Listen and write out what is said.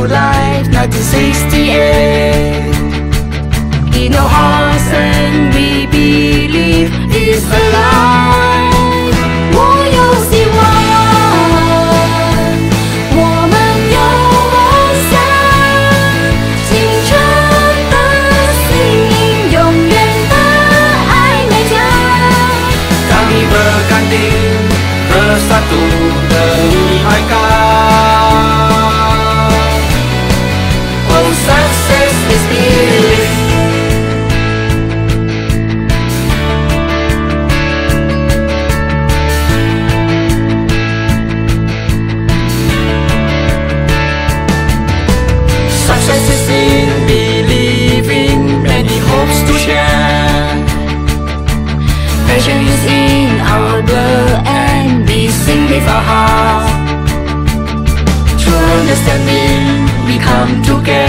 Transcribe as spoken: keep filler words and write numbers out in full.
life, nineteen sixty-eight. In our hearts and we believe it's alive. 我有希望，我们有梦想，青春的心灵，永远的爱美家。Kami berganding bersatu demi Maica. Oh, success is belief. Success is in believing, many hopes to share. Passion is in our blood and we sing with our heart. True understanding, we come together.